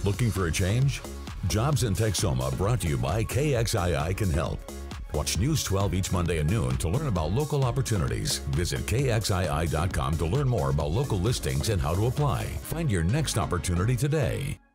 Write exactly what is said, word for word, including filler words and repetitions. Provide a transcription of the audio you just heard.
Looking for a change? Jobs in Texoma, brought to you by K X I I, can help. Watch News twelve each Monday at noon to learn about local opportunities. Visit K X I I dot com to learn more about local listings and how to apply. Find your next opportunity today.